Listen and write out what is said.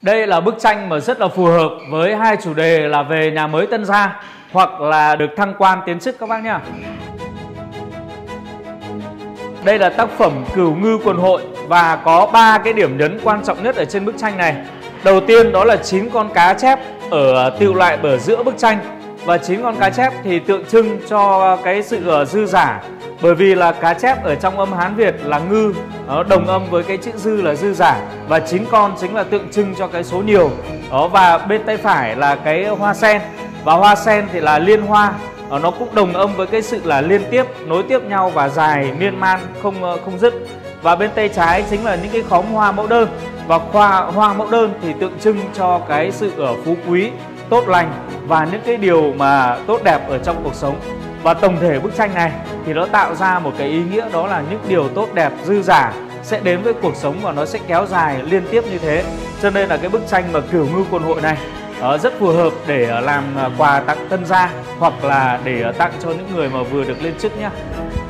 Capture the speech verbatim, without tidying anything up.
Đây là bức tranh mà rất là phù hợp với hai chủ đề là về nhà mới tân gia hoặc là được thăng quan tiến chức các bác nhá. Đây là tác phẩm Cửu Ngư Quần Hội và có ba cái điểm nhấn quan trọng nhất ở trên bức tranh này. Đầu tiên đó là chín con cá chép ở tựu lại ở giữa bức tranh. Và chín con cá chép thì tượng trưng cho cái sự dư giả. Bởi vì là cá chép ở trong âm Hán Việt là ngư, nó đồng âm với cái chữ dư là dư giả. Và chín con chính là tượng trưng cho cái số nhiều. Đó, và bên tay phải là cái hoa sen. Và hoa sen thì là liên hoa, nó cũng đồng âm với cái sự là liên tiếp, nối tiếp nhau và dài miên man không không dứt. Và bên tay trái chính là những cái khóm hoa mẫu đơn. Và hoa, hoa mẫu đơn thì tượng trưng cho cái sự ở phú quý, tốt lành và những cái điều mà tốt đẹp ở trong cuộc sống. Và tổng thể bức tranh này thì nó tạo ra một cái ý nghĩa, đó là những điều tốt đẹp dư giả sẽ đến với cuộc sống và nó sẽ kéo dài liên tiếp như thế. Cho nên là cái bức tranh mà Cửu Ngư Quần Hội này uh, rất phù hợp để làm quà tặng tân gia hoặc là để tặng cho những người mà vừa được lên chức nhé.